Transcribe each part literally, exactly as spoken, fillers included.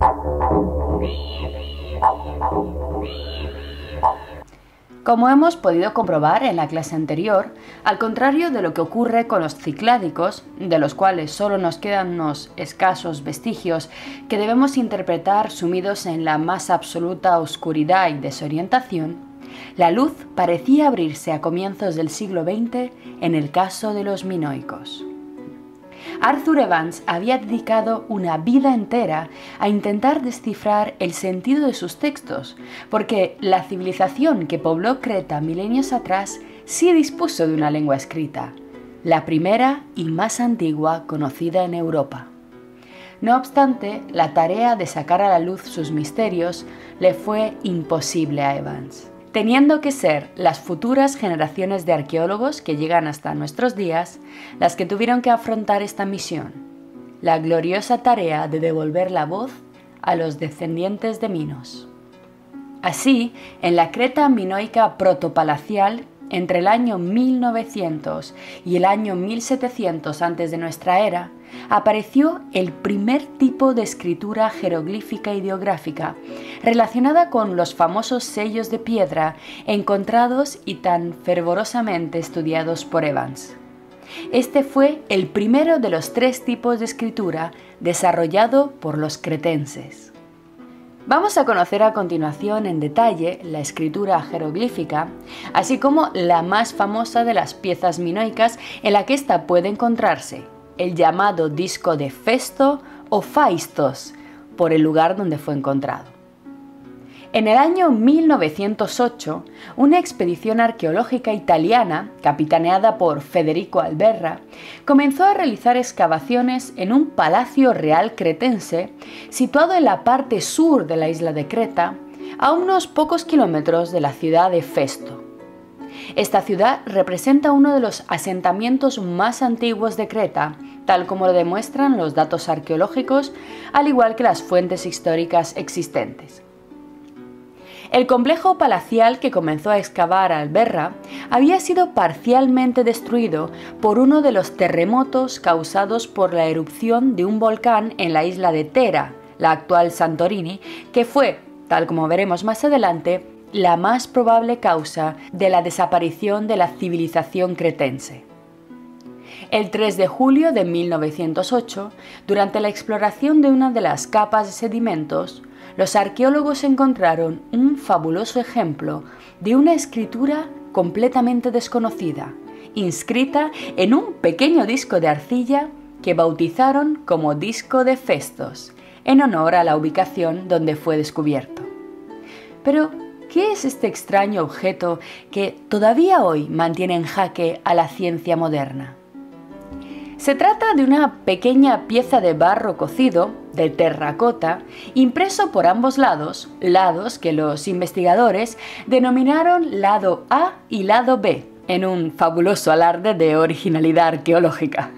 Como hemos podido comprobar en la clase anterior, al contrario de lo que ocurre con los cicládicos, de los cuales solo nos quedan unos escasos vestigios que debemos interpretar sumidos en la más absoluta oscuridad y desorientación, la luz parecía abrirse a comienzos del siglo veinte en el caso de los minoicos. Arthur Evans había dedicado una vida entera a intentar descifrar el sentido de sus textos, porque la civilización que pobló Creta milenios atrás sí dispuso de una lengua escrita, la primera y más antigua conocida en Europa. No obstante, la tarea de sacar a la luz sus misterios le fue imposible a Evans, teniendo que ser las futuras generaciones de arqueólogos que llegan hasta nuestros días las que tuvieron que afrontar esta misión, la gloriosa tarea de devolver la voz a los descendientes de Minos. Así, en la Creta minoica protopalacial, entre el año mil novecientos y el año mil setecientos antes de nuestra era, apareció el primer tipo de escritura jeroglífica ideográfica relacionada con los famosos sellos de piedra encontrados y tan fervorosamente estudiados por Evans. Este fue el primero de los tres tipos de escritura desarrollado por los cretenses. Vamos a conocer a continuación en detalle la escritura jeroglífica, así como la más famosa de las piezas minoicas en la que ésta puede encontrarse, el llamado disco de Festo o Phaistos, por el lugar donde fue encontrado. En el año mil novecientos ocho, una expedición arqueológica italiana, capitaneada por Federico Alberra, comenzó a realizar excavaciones en un palacio real cretense situado en la parte sur de la isla de Creta, a unos pocos kilómetros de la ciudad de Festo. Esta ciudad representa uno de los asentamientos más antiguos de Creta, tal como lo demuestran los datos arqueológicos, al igual que las fuentes históricas existentes. El complejo palacial que comenzó a excavar Alberra había sido parcialmente destruido por uno de los terremotos causados por la erupción de un volcán en la isla de Thera, la actual Santorini, que fue, tal como veremos más adelante, la más probable causa de la desaparición de la civilización cretense. El tres de julio de mil novecientos ocho, durante la exploración de una de las capas de sedimentos, los arqueólogos encontraron un fabuloso ejemplo de una escritura completamente desconocida, inscrita en un pequeño disco de arcilla que bautizaron como disco de Festos, en honor a la ubicación donde fue descubierto. Pero, ¿qué es este extraño objeto que todavía hoy mantiene en jaque a la ciencia moderna? Se trata de una pequeña pieza de barro cocido, de terracota, impreso por ambos lados, lados que los investigadores denominaron lado A y lado B, en un fabuloso alarde de originalidad arqueológica.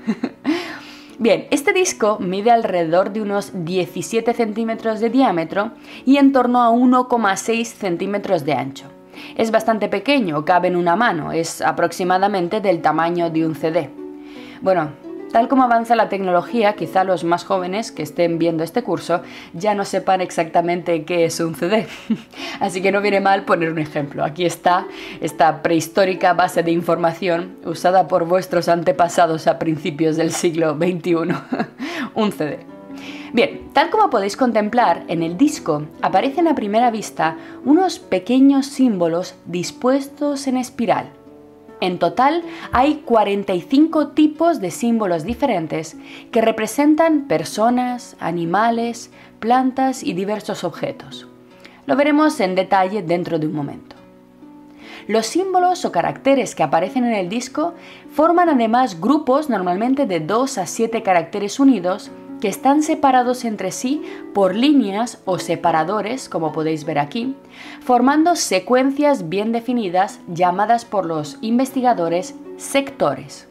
Bien, este disco mide alrededor de unos diecisiete centímetros de diámetro y en torno a uno coma seis centímetros de ancho. Es bastante pequeño, cabe en una mano, es aproximadamente del tamaño de un C D. Bueno, tal como avanza la tecnología, quizá los más jóvenes que estén viendo este curso ya no sepan exactamente qué es un C D. Así que no viene mal poner un ejemplo. Aquí está esta prehistórica base de información usada por vuestros antepasados a principios del siglo veintiuno. Un C D. Bien, tal como podéis contemplar, en el disco aparecen a primera vista unos pequeños símbolos dispuestos en espiral. En total hay cuarenta y cinco tipos de símbolos diferentes que representan personas, animales, plantas y diversos objetos. Lo veremos en detalle dentro de un momento. Los símbolos o caracteres que aparecen en el disco forman además grupos normalmente de dos a siete caracteres unidos que están separados entre sí por líneas o separadores, como podéis ver aquí, formando secuencias bien definidas llamadas por los investigadores sectores.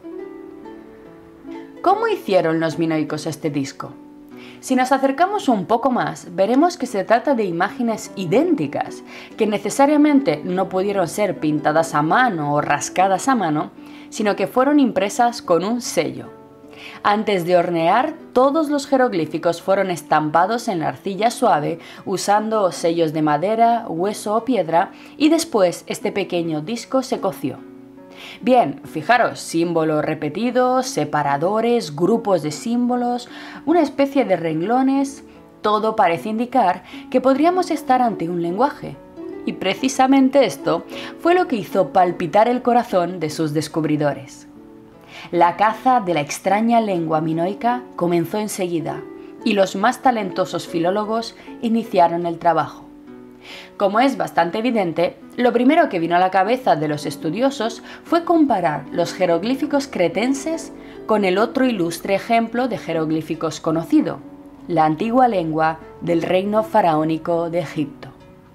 ¿Cómo hicieron los minoicos este disco? Si nos acercamos un poco más, veremos que se trata de imágenes idénticas, que necesariamente no pudieron ser pintadas a mano o rascadas a mano, sino que fueron impresas con un sello. Antes de hornear, todos los jeroglíficos fueron estampados en la arcilla suave usando sellos de madera, hueso o piedra, y después este pequeño disco se coció. Bien, fijaros, símbolos repetidos, separadores, grupos de símbolos, una especie de renglones, todo parece indicar que podríamos estar ante un lenguaje. Y precisamente esto fue lo que hizo palpitar el corazón de sus descubridores. La caza de la extraña lengua minoica comenzó enseguida y los más talentosos filólogos iniciaron el trabajo. Como es bastante evidente, lo primero que vino a la cabeza de los estudiosos fue comparar los jeroglíficos cretenses con el otro ilustre ejemplo de jeroglíficos conocido, la antigua lengua del reino faraónico de Egipto.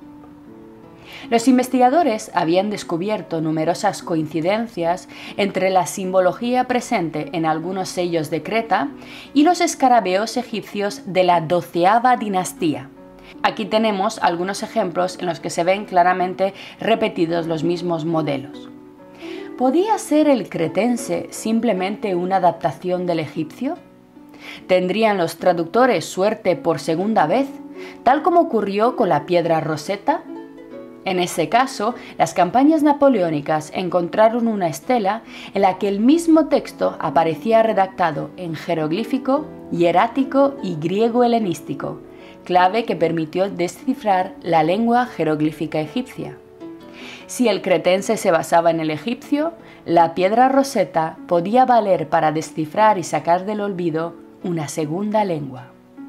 Los investigadores habían descubierto numerosas coincidencias entre la simbología presente en algunos sellos de Creta y los escarabeos egipcios de la doceava dinastía. Aquí tenemos algunos ejemplos en los que se ven claramente repetidos los mismos modelos. ¿Podía ser el cretense simplemente una adaptación del egipcio? ¿Tendrían los traductores suerte por segunda vez, tal como ocurrió con la piedra Rosetta? En ese caso, las campañas napoleónicas encontraron una estela en la que el mismo texto aparecía redactado en jeroglífico, hierático y griego helenístico, clave que permitió descifrar la lengua jeroglífica egipcia. Si el cretense se basaba en el egipcio, la piedra Rosetta podía valer para descifrar y sacar del olvido una segunda lengua.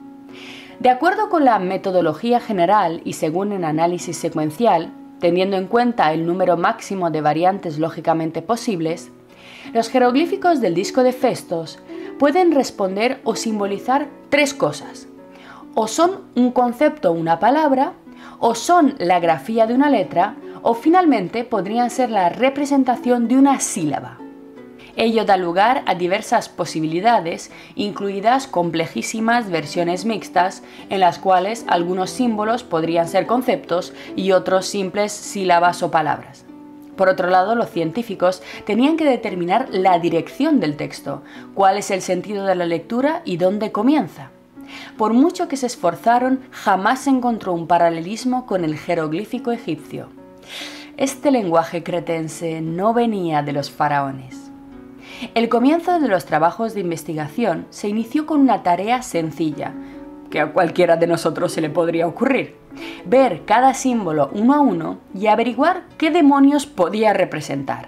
De acuerdo con la metodología general y según el análisis secuencial, teniendo en cuenta el número máximo de variantes lógicamente posibles, los jeroglíficos del disco de Festos pueden responder o simbolizar tres cosas. O son un concepto o una palabra, o son la grafía de una letra, o finalmente podrían ser la representación de una sílaba. Ello da lugar a diversas posibilidades, incluidas complejísimas versiones mixtas, en las cuales algunos símbolos podrían ser conceptos y otros simples sílabas o palabras. Por otro lado, los científicos tenían que determinar la dirección del texto, cuál es el sentido de la lectura y dónde comienza. Por mucho que se esforzaron, jamás se encontró un paralelismo con el jeroglífico egipcio. Este lenguaje cretense no venía de los faraones. El comienzo de los trabajos de investigación se inició con una tarea sencilla, que a cualquiera de nosotros se le podría ocurrir: ver cada símbolo uno a uno y averiguar qué demonios podía representar.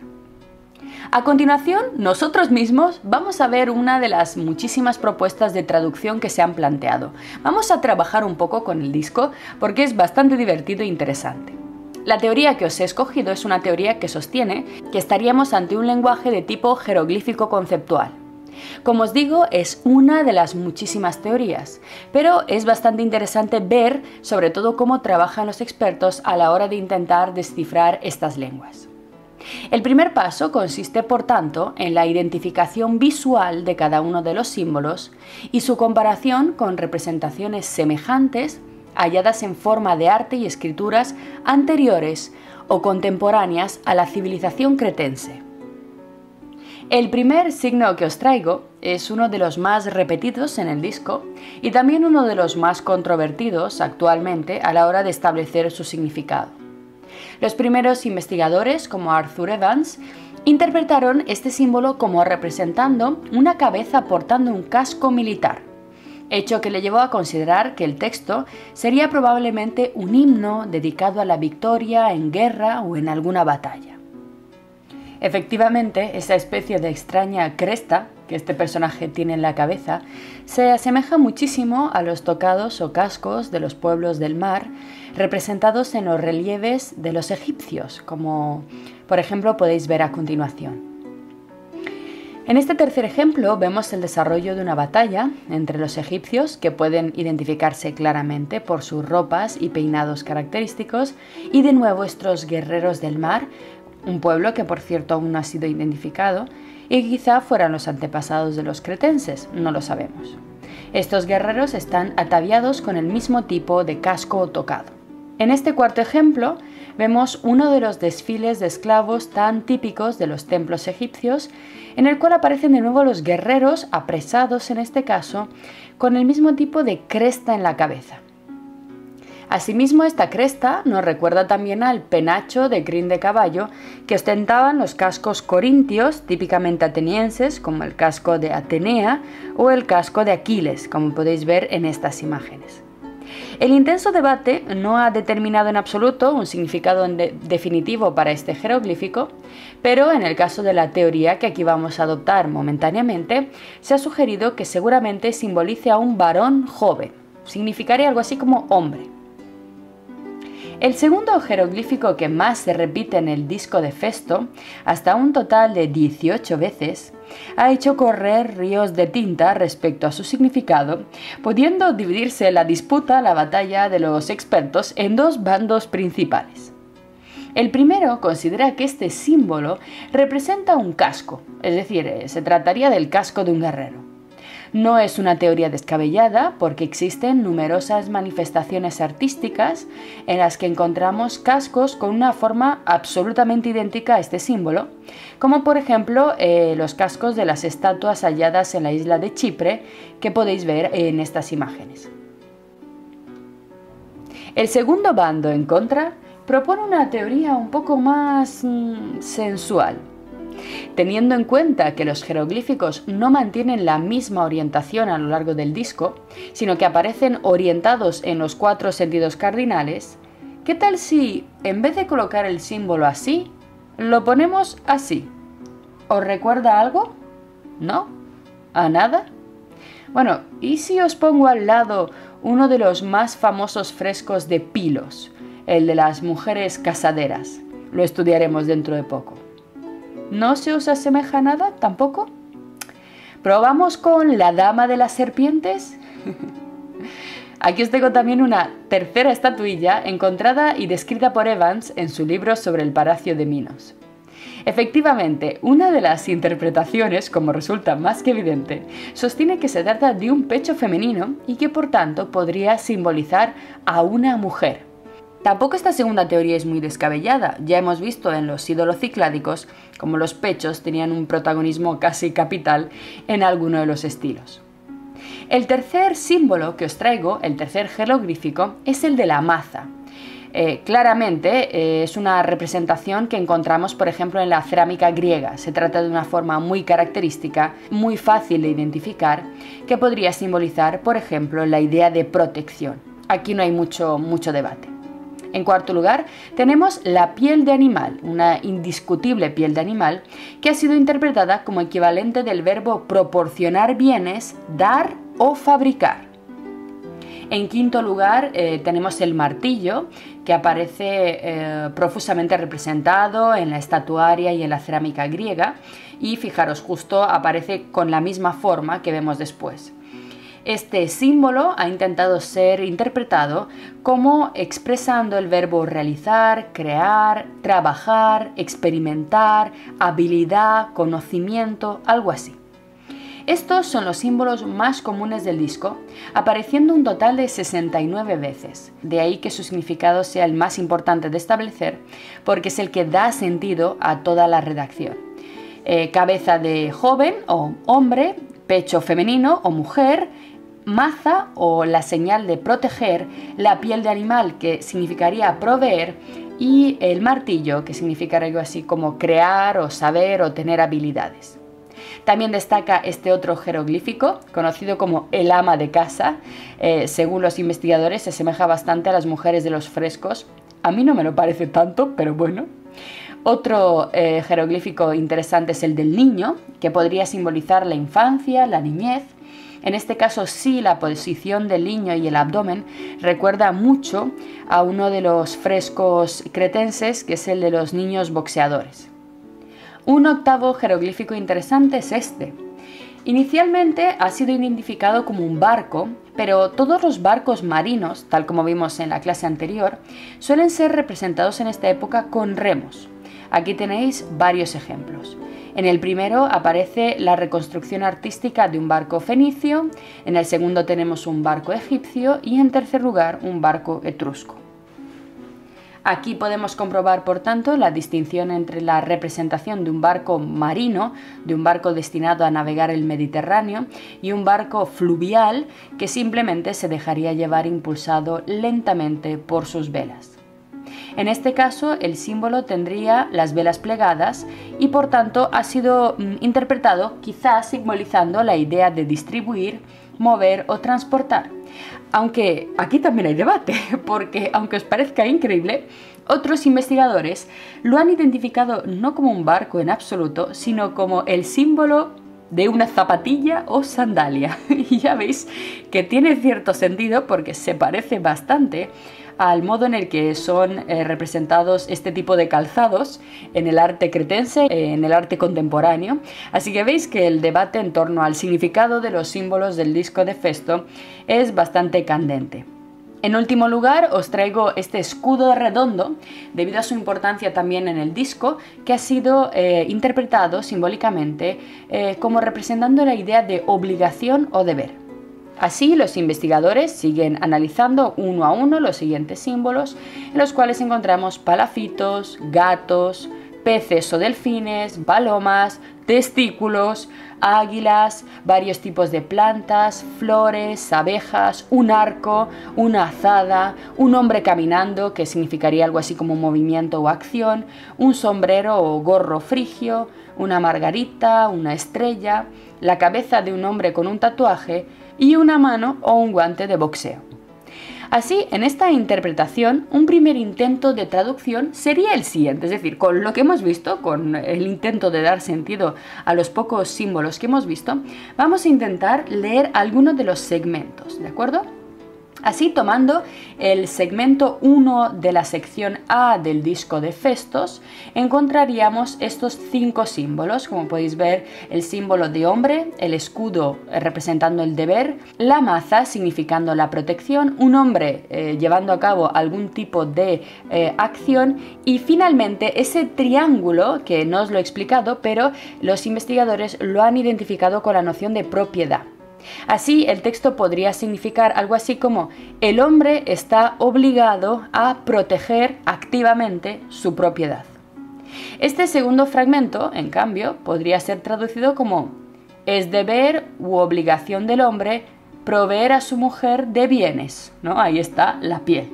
A continuación, nosotros mismos vamos a ver una de las muchísimas propuestas de traducción que se han planteado. Vamos a trabajar un poco con el disco porque es bastante divertido e interesante. La teoría que os he escogido es una teoría que sostiene que estaríamos ante un lenguaje de tipo jeroglífico conceptual. Como os digo, es una de las muchísimas teorías, pero es bastante interesante ver sobre todo cómo trabajan los expertos a la hora de intentar descifrar estas lenguas. El primer paso consiste, por tanto, en la identificación visual de cada uno de los símbolos y su comparación con representaciones semejantes halladas en forma de arte y escrituras anteriores o contemporáneas a la civilización cretense. El primer signo que os traigo es uno de los más repetidos en el disco y también uno de los más controvertidos actualmente a la hora de establecer su significado. Los primeros investigadores, como Arthur Evans, interpretaron este símbolo como representando una cabeza portando un casco militar, hecho que le llevó a considerar que el texto sería probablemente un himno dedicado a la victoria en guerra o en alguna batalla. Efectivamente, esa especie de extraña cresta que este personaje tiene en la cabeza se asemeja muchísimo a los tocados o cascos de los pueblos del mar representados en los relieves de los egipcios, como por ejemplo podéis ver a continuación. En este tercer ejemplo vemos el desarrollo de una batalla entre los egipcios, que pueden identificarse claramente por sus ropas y peinados característicos, y de nuevo estos guerreros del mar, un pueblo que por cierto aún no ha sido identificado y quizá fueran los antepasados de los cretenses, no lo sabemos. Estos guerreros están ataviados con el mismo tipo de casco o tocado. En este cuarto ejemplo vemos uno de los desfiles de esclavos tan típicos de los templos egipcios, en el cual aparecen de nuevo los guerreros, apresados en este caso, con el mismo tipo de cresta en la cabeza. Asimismo, esta cresta nos recuerda también al penacho de crin de caballo que ostentaban los cascos corintios, típicamente atenienses, como el casco de Atenea o el casco de Aquiles, como podéis ver en estas imágenes. El intenso debate no ha determinado en absoluto un significado de- definitivo para este jeroglífico, pero en el caso de la teoría que aquí vamos a adoptar momentáneamente, se ha sugerido que seguramente simbolice a un varón joven. Significaría algo así como hombre. El segundo jeroglífico que más se repite en el disco de Festo, hasta un total de dieciocho veces, ha hecho correr ríos de tinta respecto a su significado, pudiendo dividirse la disputa, la batalla de los expertos, en dos bandos principales. El primero considera que este símbolo representa un casco, es decir, se trataría del casco de un guerrero. No es una teoría descabellada porque existen numerosas manifestaciones artísticas en las que encontramos cascos con una forma absolutamente idéntica a este símbolo, como por ejemplo eh, los cascos de las estatuas halladas en la isla de Chipre que podéis ver en estas imágenes. El segundo bando en contra propone una teoría un poco más mmm, sensual. Teniendo en cuenta que los jeroglíficos no mantienen la misma orientación a lo largo del disco, sino que aparecen orientados en los cuatro sentidos cardinales, ¿qué tal si, en vez de colocar el símbolo así, lo ponemos así? ¿Os recuerda algo? ¿No? ¿A nada? Bueno, ¿y si os pongo al lado uno de los más famosos frescos de Pilos, el de las mujeres casaderas? Lo estudiaremos dentro de poco. ¿No se os asemeja nada tampoco? ¿Probamos con la dama de las serpientes? Aquí os tengo también una tercera estatuilla encontrada y descrita por Evans en su libro sobre el Palacio de Minos. Efectivamente, una de las interpretaciones, como resulta más que evidente, sostiene que se trata de un pecho femenino y que por tanto podría simbolizar a una mujer. Tampoco esta segunda teoría es muy descabellada. Ya hemos visto en los ídolos cicládicos cómo los pechos tenían un protagonismo casi capital en alguno de los estilos. El tercer símbolo que os traigo, el tercer jeroglífico, es el de la maza. Eh, claramente eh, es una representación que encontramos, por ejemplo, en la cerámica griega. Se trata de una forma muy característica, muy fácil de identificar, que podría simbolizar, por ejemplo, la idea de protección. Aquí no hay mucho, mucho debate. En cuarto lugar, tenemos la piel de animal, una indiscutible piel de animal que ha sido interpretada como equivalente del verbo proporcionar bienes, dar o fabricar. En quinto lugar, eh, tenemos el martillo, que aparece eh, profusamente representado en la estatuaria y en la cerámica griega, y fijaros, justo aparece con la misma forma que vemos después. Este símbolo ha intentado ser interpretado como expresando el verbo realizar, crear, trabajar, experimentar, habilidad, conocimiento, algo así. Estos son los símbolos más comunes del disco, apareciendo un total de sesenta y nueve veces. De ahí que su significado sea el más importante de establecer, porque es el que da sentido a toda la redacción. Eh, cabeza de joven o hombre, pecho femenino o mujer, maza o la señal de proteger, la piel de animal que significaría proveer y el martillo que significaría algo así como crear o saber o tener habilidades. También destaca este otro jeroglífico, conocido como el ama de casa. Eh, según los investigadores, se asemeja bastante a las mujeres de los frescos. A mí no me lo parece tanto, pero bueno. Otro eh, jeroglífico interesante es el del niño, que podría simbolizar la infancia, la niñez. En este caso sí, la posición del niño y el abdomen recuerda mucho a uno de los frescos cretenses, que es el de los niños boxeadores. Un octavo jeroglífico interesante es este. Inicialmente ha sido identificado como un barco, pero todos los barcos marinos, tal como vimos en la clase anterior, suelen ser representados en esta época con remos. Aquí tenéis varios ejemplos. En el primero aparece la reconstrucción artística de un barco fenicio, en el segundo tenemos un barco egipcio y en tercer lugar un barco etrusco. Aquí podemos comprobar, por tanto, la distinción entre la representación de un barco marino, de un barco destinado a navegar el Mediterráneo, y un barco fluvial que simplemente se dejaría llevar impulsado lentamente por sus velas. En este caso, el símbolo tendría las velas plegadas y, por tanto, ha sido mm, interpretado quizás simbolizando la idea de distribuir, mover o transportar. Aunque aquí también hay debate, porque aunque os parezca increíble, otros investigadores lo han identificado no como un barco en absoluto, sino como el símbolo de una zapatilla o sandalia. Y ya veis que tiene cierto sentido porque se parece bastante al modo en el que son eh, representados este tipo de calzados en el arte cretense, eh, en el arte contemporáneo. Así que veis que el debate en torno al significado de los símbolos del disco de Festo es bastante candente. En último lugar, os traigo este escudo redondo, debido a su importancia también en el disco, que ha sido eh, interpretado simbólicamente eh, como representando la idea de obligación o deber. Así, los investigadores siguen analizando uno a uno los siguientes símbolos, en los cuales encontramos palafitos, gatos, peces o delfines, palomas, testículos, águilas, varios tipos de plantas, flores, abejas, un arco, una azada, un hombre caminando, que significaría algo así como movimiento o acción, un sombrero o gorro frigio, una margarita, una estrella, la cabeza de un hombre con un tatuaje y una mano o un guante de boxeo. Así, en esta interpretación, un primer intento de traducción sería el siguiente, es decir, con lo que hemos visto, con el intento de dar sentido a los pocos símbolos que hemos visto, vamos a intentar leer algunos de los segmentos, ¿de acuerdo? Así, tomando el segmento uno de la sección A del disco de Festos, encontraríamos estos cinco símbolos, como podéis ver, el símbolo de hombre, el escudo representando el deber, la maza significando la protección, un hombre eh, llevando a cabo algún tipo de eh, acción y finalmente ese triángulo, que no os lo he explicado, pero los investigadores lo han identificado con la noción de propiedad. Así, el texto podría significar algo así como: el hombre está obligado a proteger activamente su propiedad. Este segundo fragmento, en cambio, podría ser traducido como: es deber u obligación del hombre proveer a su mujer de bienes, ¿no? Ahí está la piel.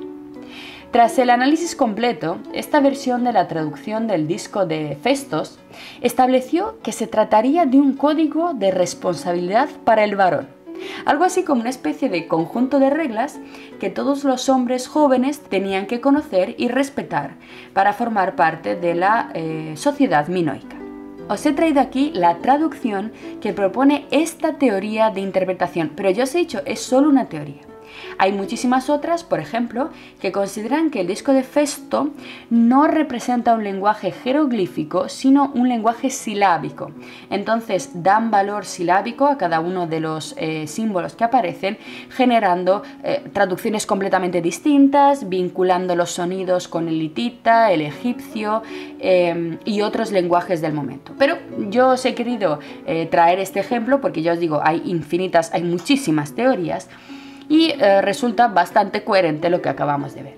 Tras el análisis completo, esta versión de la traducción del disco de Festos estableció que se trataría de un código de responsabilidad para el varón, algo así como una especie de conjunto de reglas que todos los hombres jóvenes tenían que conocer y respetar para formar parte de la eh, sociedad minoica. Os he traído aquí la traducción que propone esta teoría de interpretación, pero yo os he dicho, es solo una teoría. Hay muchísimas otras, por ejemplo, que consideran que el disco de Festo no representa un lenguaje jeroglífico, sino un lenguaje silábico. Entonces dan valor silábico a cada uno de los eh, símbolos que aparecen, generando eh, traducciones completamente distintas, vinculando los sonidos con el hitita, el egipcio eh, y otros lenguajes del momento. Pero yo os he querido eh, traer este ejemplo porque ya os digo, hay infinitas, hay muchísimas teorías, y eh, resulta bastante coherente lo que acabamos de ver.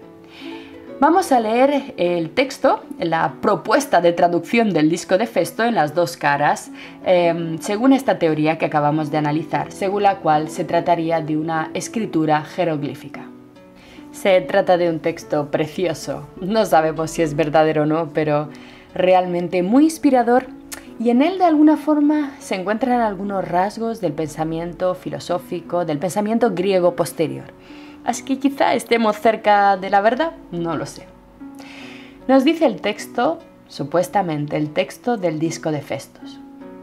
Vamos a leer el texto, la propuesta de traducción del disco de Festo en las dos caras, eh, según esta teoría que acabamos de analizar, según la cual se trataría de una escritura jeroglífica. Se trata de un texto precioso, no sabemos si es verdadero o no, pero realmente muy inspirador. Y en él de alguna forma se encuentran algunos rasgos del pensamiento filosófico, del pensamiento griego posterior. Así que quizá estemos cerca de la verdad, no lo sé. Nos dice el texto, supuestamente el texto del disco de Festos.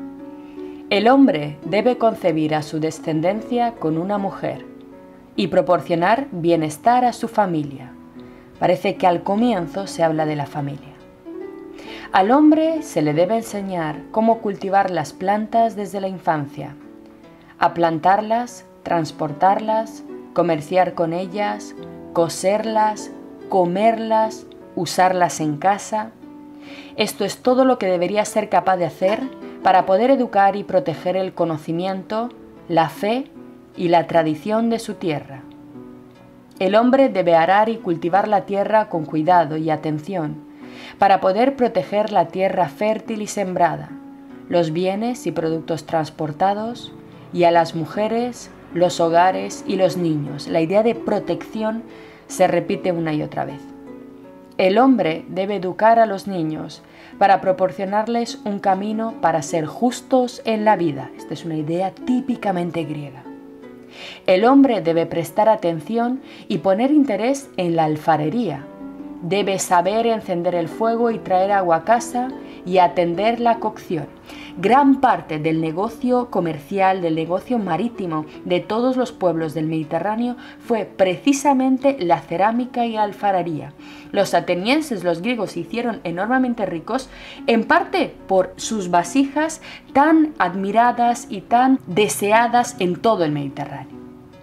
El hombre debe concebir a su descendencia con una mujer y proporcionar bienestar a su familia. Parece que al comienzo se habla de la familia. Al hombre se le debe enseñar cómo cultivar las plantas desde la infancia, a plantarlas, transportarlas, comerciar con ellas, coserlas, comerlas, usarlas en casa. Esto es todo lo que debería ser capaz de hacer para poder educar y proteger el conocimiento, la fe y la tradición de su tierra. El hombre debe arar y cultivar la tierra con cuidado y atención, para poder proteger la tierra fértil y sembrada, los bienes y productos transportados, y a las mujeres, los hogares y los niños. La idea de protección se repite una y otra vez. El hombre debe educar a los niños para proporcionarles un camino para ser justos en la vida. Esta es una idea típicamente griega. El hombre debe prestar atención y poner interés en la alfarería. Debe saber encender el fuego y traer agua a casa y atender la cocción. Gran parte del negocio comercial, del negocio marítimo de todos los pueblos del Mediterráneo fue precisamente la cerámica y la alfarería. Los atenienses, los griegos, se hicieron enormemente ricos, en parte por sus vasijas tan admiradas y tan deseadas en todo el Mediterráneo.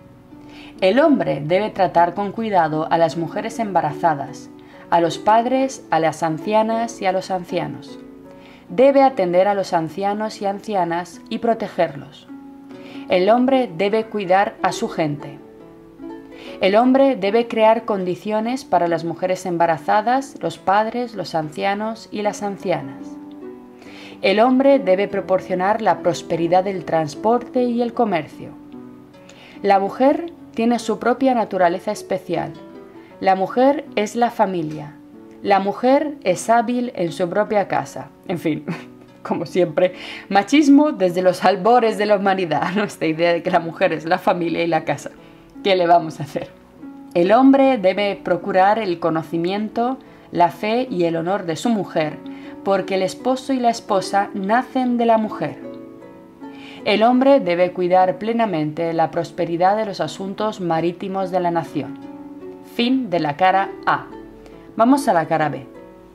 El hombre debe tratar con cuidado a las mujeres embarazadas, a los padres, a las ancianas y a los ancianos. Debe atender a los ancianos y ancianas y protegerlos. El hombre debe cuidar a su gente. El hombre debe crear condiciones para las mujeres embarazadas, los padres, los ancianos y las ancianas. El hombre debe proporcionar la prosperidad del transporte y el comercio. La mujer tiene su propia naturaleza especial. La mujer es la familia. La mujer es hábil en su propia casa. En fin, como siempre, machismo desde los albores de la humanidad, ¿no? Esta idea de que la mujer es la familia y la casa. ¿Qué le vamos a hacer? El hombre debe procurar el conocimiento, la fe y el honor de su mujer, porque el esposo y la esposa nacen de la mujer. El hombre debe cuidar plenamente la prosperidad de los asuntos marítimos de la nación. Fin de la cara A. Vamos a la cara B.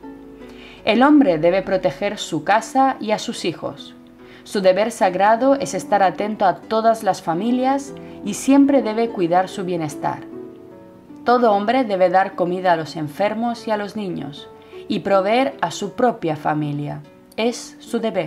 El hombre debe proteger su casa y a sus hijos. Su deber sagrado es estar atento a todas las familias y siempre debe cuidar su bienestar. Todo hombre debe dar comida a los enfermos y a los niños y proveer a su propia familia. Es su deber.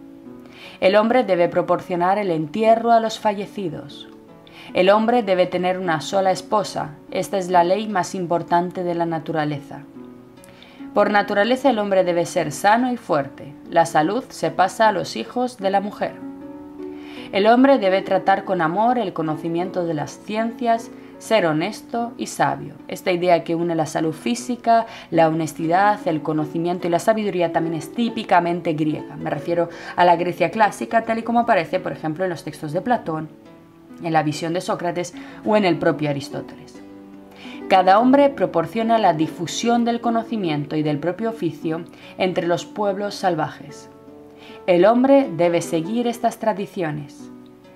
El hombre debe proporcionar el entierro a los fallecidos. El hombre debe tener una sola esposa. Esta es la ley más importante de la naturaleza. Por naturaleza el hombre debe ser sano y fuerte. La salud se pasa a los hijos de la mujer. El hombre debe tratar con amor el conocimiento de las ciencias, ser honesto y sabio. Esta idea que une la salud física, la honestidad, el conocimiento y la sabiduría también es típicamente griega. Me refiero a la Grecia clásica, tal y como aparece, por ejemplo, en los textos de Platón, en la visión de Sócrates o en el propio Aristóteles. Cada hombre proporciona la difusión del conocimiento y del propio oficio entre los pueblos salvajes. El hombre debe seguir estas tradiciones.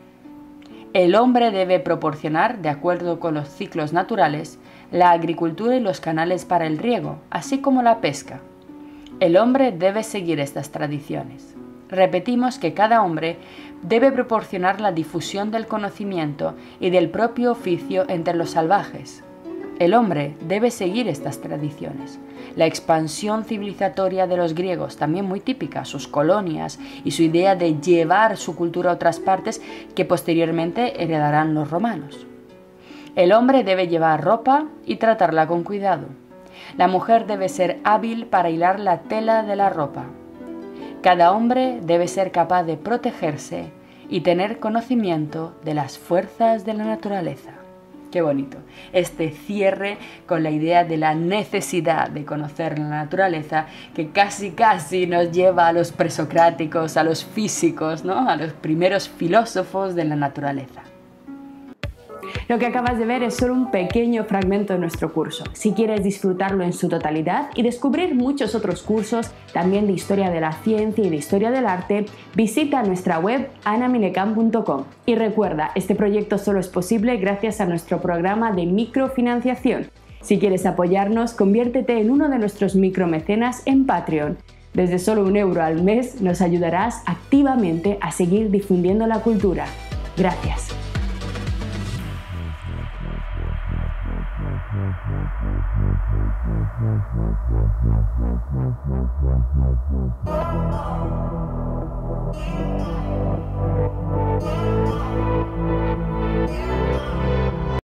El hombre debe proporcionar, de acuerdo con los ciclos naturales, la agricultura y los canales para el riego, así como la pesca. El hombre debe seguir estas tradiciones. Repetimos que cada hombre debe proporcionar la difusión del conocimiento y del propio oficio entre los salvajes. El hombre debe seguir estas tradiciones. La expansión civilizatoria de los griegos, también muy típica, sus colonias y su idea de llevar su cultura a otras partes que posteriormente heredarán los romanos. El hombre debe llevar ropa y tratarla con cuidado. La mujer debe ser hábil para hilar la tela de la ropa. Cada hombre debe ser capaz de protegerse y tener conocimiento de las fuerzas de la naturaleza. Qué bonito. Este cierre con la idea de la necesidad de conocer la naturaleza que casi casi nos lleva a los presocráticos, a los físicos, ¿no? A los primeros filósofos de la naturaleza. Lo que acabas de ver es solo un pequeño fragmento de nuestro curso. Si quieres disfrutarlo en su totalidad y descubrir muchos otros cursos, también de historia de la ciencia y de historia del arte, visita nuestra web ana minecam punto com. Y recuerda, este proyecto solo es posible gracias a nuestro programa de microfinanciación. Si quieres apoyarnos, conviértete en uno de nuestros micromecenas en Patreon. Desde solo un euro al mes nos ayudarás activamente a seguir difundiendo la cultura. Gracias.